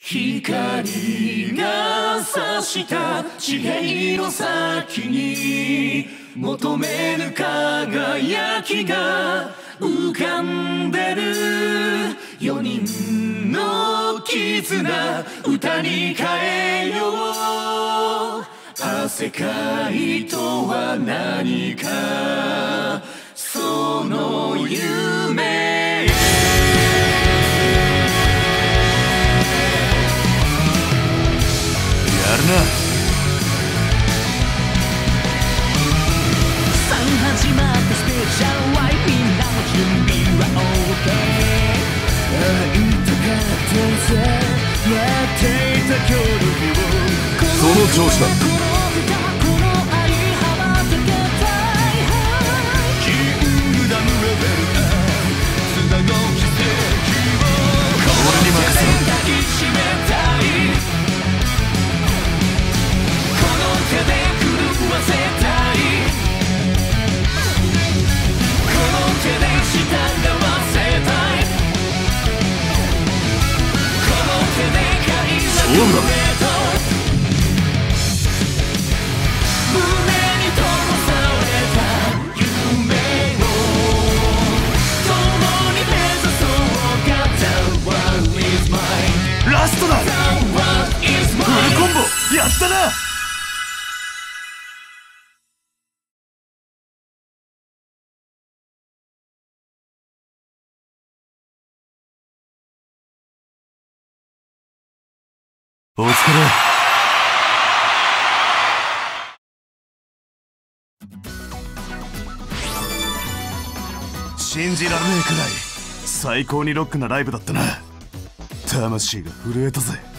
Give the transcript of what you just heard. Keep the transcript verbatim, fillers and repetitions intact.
光が差した地平の先に求めぬ輝きが浮かんでる四人の絆歌に変えよう汗かいとは何かその夢やるなさあ始まったスペシャルワイみんなの準備は OK 会いたかったぜ待っていた今日の日をその調子だ俺に任せろ勝負だラストだフルコンボやったなお疲れ信じられねえくらい最高にロックなライブだったな魂が震えたぜ